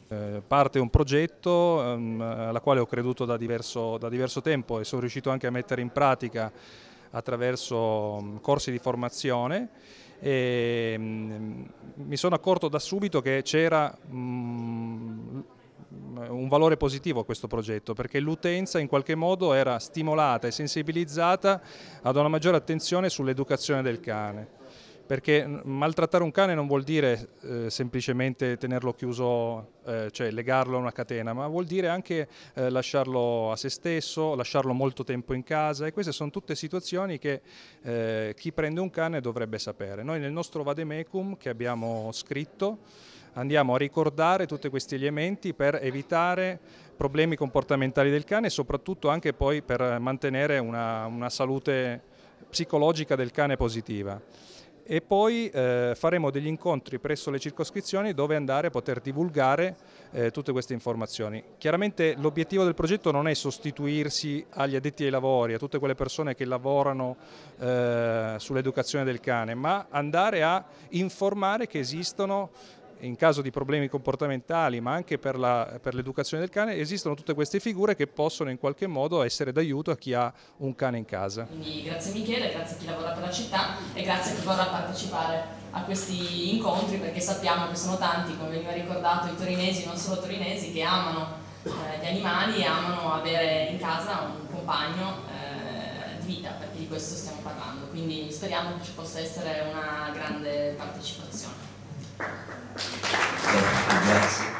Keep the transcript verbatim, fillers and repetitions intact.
Eh, parte un progetto ehm, alla quale ho creduto da diverso, da diverso tempo e sono riuscito anche a mettere in pratica attraverso um, corsi di formazione e um, mi sono accorto da subito che c'era um, un valore positivo a questo progetto, perché l'utenza in qualche modo era stimolata e sensibilizzata ad una maggiore attenzione sull'educazione del cane. Perché maltrattare un cane non vuol dire eh, semplicemente tenerlo chiuso, eh, cioè legarlo a una catena, ma vuol dire anche eh, lasciarlo a se stesso, lasciarlo molto tempo in casa, e queste sono tutte situazioni che eh, chi prende un cane dovrebbe sapere. Noi nel nostro vademecum che abbiamo scritto andiamo a ricordare tutti questi elementi per evitare problemi comportamentali del cane e soprattutto anche poi per mantenere una, una salute psicologica del cane positiva. E poi eh, faremo degli incontri presso le circoscrizioni dove andare a poter divulgare eh, tutte queste informazioni. Chiaramente l'obiettivo del progetto non è sostituirsi agli addetti ai lavori, a tutte quelle persone che lavorano eh, sull'educazione del cane, ma andare a informare che esistono, in caso di problemi comportamentali, ma anche per l'educazione del cane, esistono tutte queste figure che possono in qualche modo essere d'aiuto a chi ha un cane in casa. Quindi grazie Michele, grazie a chi lavora per la città e grazie a chi vorrà partecipare a questi incontri, perché sappiamo che sono tanti, come veniva ricordato, i torinesi, non solo torinesi, che amano eh, gli animali e amano avere in casa un compagno eh, di vita, perché di questo stiamo parlando. Quindi speriamo che ci possa essere una grande partecipazione. Grazie.